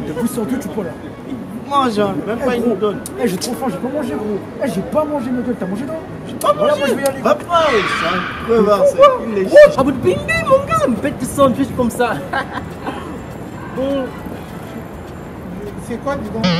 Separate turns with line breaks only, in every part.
Depuis sandwich ou pas là?
Mange, hein. Même pas une donne.
Eh, j'ai trop faim, j'ai pas mangé, gros. Eh, j'ai pas mangé, ma gueule. T'as mangé, toi?
J'ai pas mangé.
Moi, je vais y aller.
Va pas, c'est un crevard, c'est il est
Ah, bout de bing bing, mon gars, me pète des sandwichs comme ça. Bon.
C'est quoi, dis donc?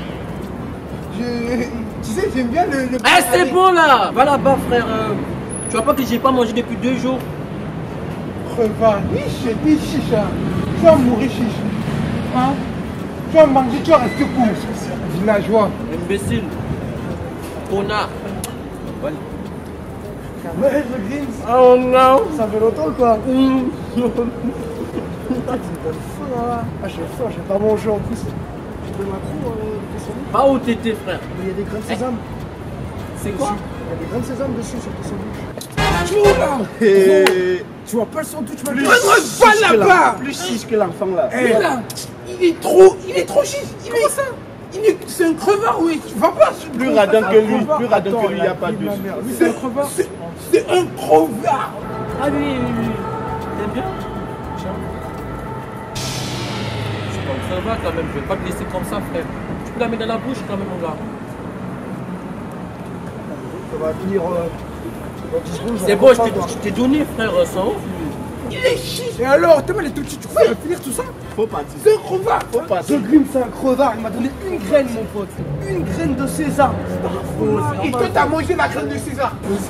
Tu sais, j'aime bien le...
Eh, c'est bon là. Va là-bas, frère. Tu vois pas que j'ai pas mangé depuis 2 jours?
Crevard, niche, dis chicha. Tu vas mourir chiche. Hein? Tu vas manger, tu vas rester court. Villageois.
Imbécile. Connard. Voilà.
Ouais, je grise.
Oh non.
Ça fait longtemps, quoi. Ah, tu me donnes faim, là. Ah, j'ai faim, j'ai pas mangé en plus. Je donne un coup, des sandwichs.
Pas où t'étais, frère.
Il y a des grains de sésame.
C'est quoi?
Il y a des grains de sésame dessus sur tes sandwichs. Tu vois là?
Et...
Tu vois pas le sandwich, ma
Plus
gueule?
chiche
va
que
là-bas.
l'enfant. Plus chiche que l'enfant là.
Mais là, il est trop chiche. C'est un crevard, oui. Tu vas pas.
Plus radin que lui, plus radin que lui, il n'y a pas de
de
bus.
Oui, c'est un crevard.
C'est un crevard.
Ah oui. T'aimes bien? Je suis pas crevard quand même, je vais pas te laisser comme ça, frère. Tu peux la mettre dans la bouche quand même, mon gars.
Ça va finir dans 10 secondes.
C'est bon, je t'ai donné, frère, ça ouf.
Il est chiche. Et alors, tellement il est tout petit, tu crois qu'il va finir tout ça?
Faut partir.
C'est un crevard.
Faut
Ce
partir.
Grim, c'est un crevard. Il m'a donné une graine, mon pote. Une graine de sésame.
Et toi, t'as mangé la graine de César.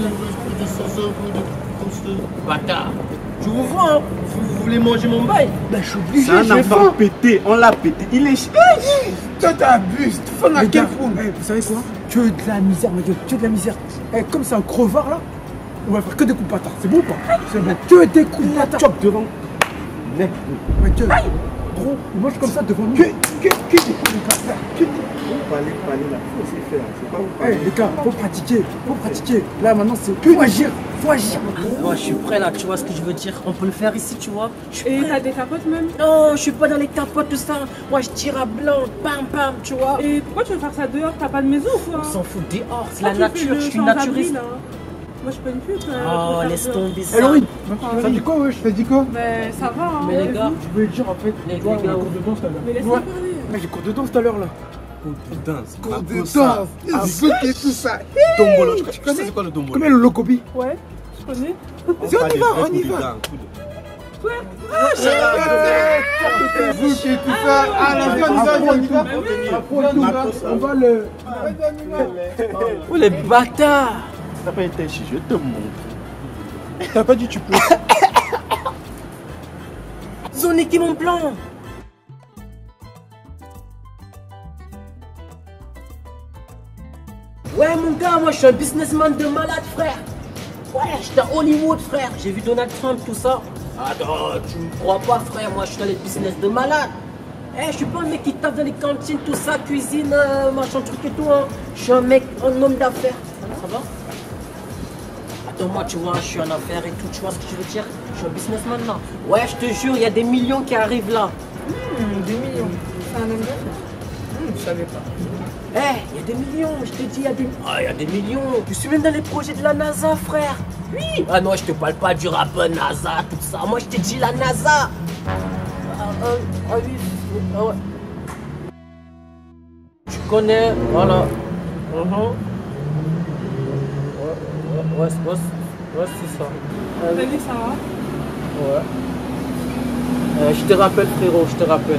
Bâtard. Je vous vois, hein. Vous voulez manger mon bail?
Ben, je suis obligé,
C'est un
j'ai
enfant
faim.
pété, on l'a pété. Il est chiche.
Toi, t'abuses. Tu fais à
Les
quel
gars,
point?
vous savez quoi? Que de la misère, ma gueule, que de la misère. Eh, comme c'est un crevard là, on va faire que des coups de patate. C'est bon ou pas? C'est bon. Que des coups de patate.
Chop devant. Mec.
Ma gueule. Gros, il mange comme ça devant nous.
Que des coups de patate.
Parler là, faut aussi faire. C'est pas vous
Eh,
parler.
les gars, faut pratiquer. Là maintenant, c'est que agir. Faut agir.
Moi, je suis prêt là, tu vois ce que je veux dire? On peut le faire ici, tu vois? Je suis
Et
prêt.
t'as des capotes même?
Non, je suis pas dans les capotes, tout ça. Moi, je tire à blanc, bam, bam, tu vois?
Et pourquoi tu veux faire ça dehors? T'as pas de maison ou quoi?
On s'en fout dehors, c'est
Pourquoi
la
tu fais
nature,
le
je suis
sans-abri,
naturiste.
là. Moi je peux une pute.
Oh, laisse tomber ça.
Eh, Laurie,
Enfin,
ça dit quoi, wesh?
Je te dis quoi?
Mais ça va, hein.
Mais les gars,
Je voulais dire en fait,
Les
tu vois,
gars,
on a cours de danse tout à
Mais
l'heure.
laisse-moi
Ouais.
parler.
Mais j'ai cours de danse tout à l'heure là.
Cours de danse. Écoutez tout ça.
Dombolo, tu connais c'est quoi le dombolo?
Combien le locobi?
Ouais, je connais.
Si on y va, on y va. Boucher tout ça. Ah, on y va.
On va le.
oh les bâtards.
T'as pas été chiche, je te montre.
T'as pas dit tu peux.
Ils ont niqué mon plan. Ouais mon gars, moi je suis un businessman de malade frère. Ouais, j'étais à Hollywood frère. J'ai vu Donald Trump, tout ça. Attends, tu me crois pas frère, moi je suis dans les business de malade. Eh, je suis pas un mec qui tape dans les cantines, tout ça, cuisine, machin truc et tout. Hein. Je suis un mec, un homme d'affaires. Ça va? Attends, moi tu vois, je suis en affaires et tout, tu vois ce que je veux dire? Je suis un businessman là. Ouais, je te jure, il y a des millions qui arrivent là.
Des millions. C'est un homme d'affaires.
Je savais pas.
Eh, il y a des millions, je te dis, il y a des... Ah, il y a des millions. Je suis même dans les projets de la NASA, frère. Oui. Ah non, je te parle pas du rappeur NASA, tout ça. Moi, je te dis la NASA. Ah oui, ah ouais. Tu connais, voilà. Ouais, c'est ça.
Salut, ça va?
Ouais. Je te rappelle, frérot, je te rappelle.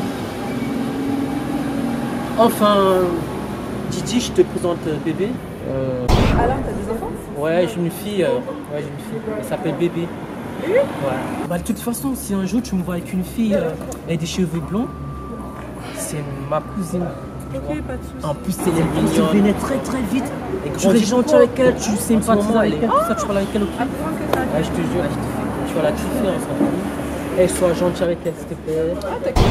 Enfin, Didi, je te présente bébé.
Alors, t'as des enfants?
Ouais, j'ai une fille. Elle s'appelle Bébé. Ouais. Bah, de toute façon, si un jour tu me vois avec une fille et des cheveux blonds, c'est ma cousine.
Ok, pas de soucis.
En plus, c'est les mignonnes. Tu venais très très vite. Et tu es gentil avec elle, tu sais pas tout ça avec elle, tout ça, tu parles avec elle, ok? Ouais, je te jure, tu vas la kiffer ensemble. Et sois gentil avec elle, s'il te plaît.
Ah, t'inquiète.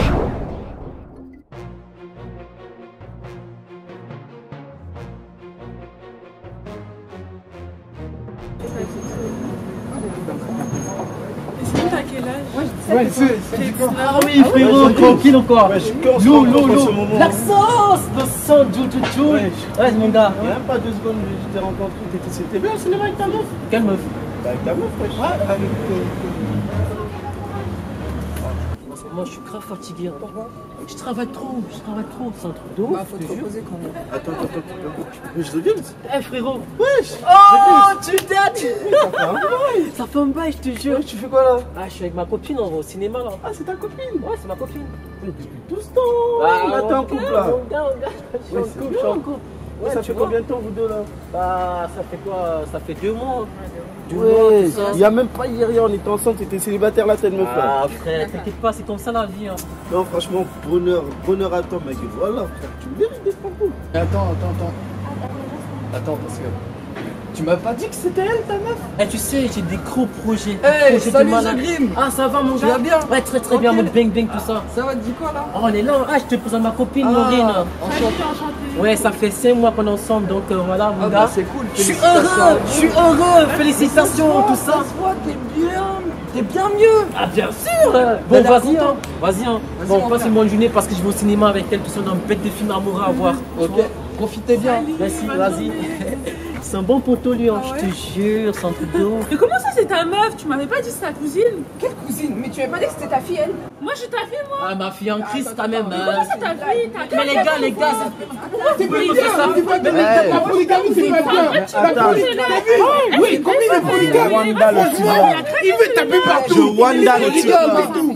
Et sinon, t'as quel âge?
Ouais, c'est
Ah oui, frérot, tranquille ou quoi?
L'eau,
La sauce, le sang, tout. Ouais, mon gars.
Il n'y a même pas 2 secondes, je t'ai rencontré. C'était bien au cinéma avec ta meuf.
Quelle meuf?
Avec ta meuf, wesh.
Moi, je suis grave fatigué. Hein.
Pourquoi?
Je travaille trop, c'est un truc de ouf.
Bah, faut te reposer quand même.
Attends. Je regarde.
Eh frérot.
Wesh.
Oh, tu dates.
Ça fait un bail.
Ça fait un bail, je te jure.
Tu fais quoi là?
Ah, je suis avec ma copine, on va au cinéma là.
Ah, c'est ta copine.
Ouais, c'est ma copine.
Depuis tout ce temps. On attend en couple là.
Je suis en couple. Ouais,
Ça fait combien de temps vous deux là?
Bah, ça fait quoi? Ça fait 2 mois.
Ouais,
tout ça.
il y a même pas hier, on était ensemble, t'étais célibataire là, t'as une meuf là.
Ah frère, t'inquiète pas, c'est comme ça la vie. Hein.
Non, franchement, bonheur à toi, mec. Et voilà, frère, tu mérites d'être en couple.
Attends. Attends, parce que. Tu m'as pas dit que c'était elle, ta meuf?
Eh, tu sais, j'ai des gros projets.
Hey,
projets de
salut,
malade.
The Grim.
Ah, ça va mon
Tu
gars?
vas bien?
Ouais, très bien, mode bang bang, tout ça.
Ça va, te dis quoi là?
Oh, on est là. Ah, je te présente ma copine, Laurine.
Enchantée.
Ouais, ça fait 5 mois qu'on est ensemble, donc voilà, mon
Ah
gars.
bah c'est cool,
Je suis
félicitations.
heureux, félicitations, tout ça.
Ça se voit, t'es bien mieux.
Ah, bien sûr. Bon, vas-y, hein. Vas-y, hein. Bon,
mon
passe
frère.
une bonne journée parce que je vais au cinéma avec elle, tout ça, dans une bête de film amoureux à voir.
Ok, profitez bien.
Merci, vas-y. C'est un bon poteau, lui, hein,
Ah
je te jure, c'est un truc de ouf.
Mais comment ça, c'est ta meuf? Tu m'avais pas dit c'est ta cousine?
Quelle cousine? Mais tu m'avais pas dit que c'était ta fille, elle?
Moi, je suis ta fille, moi.
Ah, ma fille en crise, quand même.
Comment c'est ta fille?
Mais les gars,
T'es pas
Oui,
bien,
c'est ça.
t'es pas bien, la polygamie, c'est pas bien.
Attends,
Oui, combien de polygames?
Wanda le
Franchement, il veut taper partout.
Je Wanda le
Il
tigre.
partout.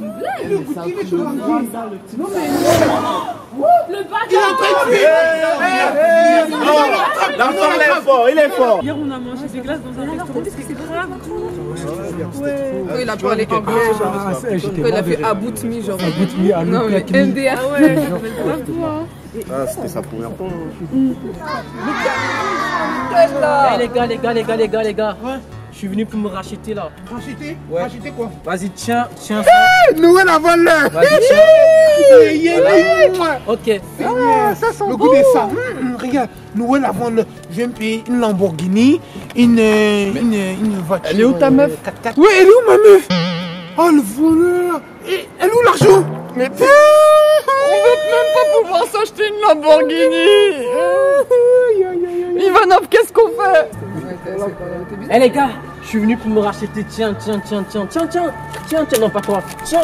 Le bâtard.
L'enfant, il est fort.
Hier, on a mangé des glaces dans un restaurant. Est-ce que c'est grave?
Quand il a parlé anglais, genre. Quand il a fait About Me, genre.
Me,
Non, mais MDR.
Ah ouais, grave toi.
Ah, c'était sa première fois.
Les gars. Je suis venu pour me racheter là.
Racheter?
Ouais.
Racheter quoi?
Vas-y, tiens ça.
Noël avant l'heure.
Vas-y, tiens. Ok.
Ah, ça sent bon. Ça. Regarde, Noël avant l'heure. Je vais me payer une Lamborghini, une voiture.
Elle est où ta meuf?
4x4. Oui, elle est où ma meuf? Oh le voleur. Et elle est où l'argent? Mais
On va même pas pouvoir s'acheter une Lamborghini. Ivanov, qu'est-ce qu'on fait?
Eh les gars, je suis venu pour me racheter. Tiens, non pas toi. Tiens.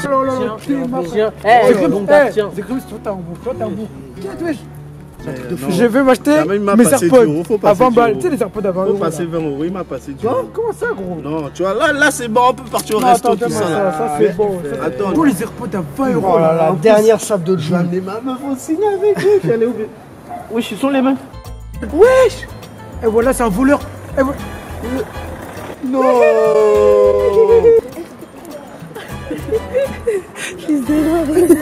Eh, bon gars, tiens.
C'est comme si toi t'as un bout. Toi t'as un bout.
Non.
Je vais m'acheter
Ah, mais il m'a
mes
passé
AirPods
10 euros, faut
à
passer
20
10
balles.
euros.
Tu sais les AirPods à 20
Faut
euros.
passer
là.
20 euros, il m'a passé 10
Hein?
euros.
Comment ça gros?
Non, tu vois, là c'est bon, on peut partir au
Non,
resto,
attends,
tout ça.
ça c'est bon.
Attends.
Tous les AirPods à 20 euros.
Oh là là,
En plus.
dernière chape de
Je vais
joie.
amener ma meuf au ciné avec lui, j'allais oublier. Oui, ce sont les mains.
Wesh! Et voilà, c'est un voleur. Et voilà.
Non.
Fils de